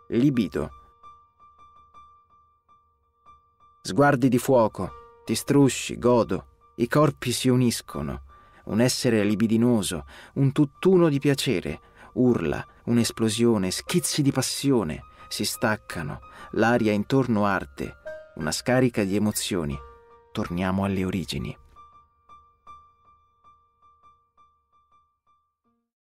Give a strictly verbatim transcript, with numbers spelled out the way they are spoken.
Libido. Sguardi di fuoco, ti strusci, godo, i corpi si uniscono, un essere libidinoso, un tutt'uno di piacere, urla, un'esplosione, schizzi di passione, si staccano, l'aria intorno arde, una scarica di emozioni. Torniamo alle origini.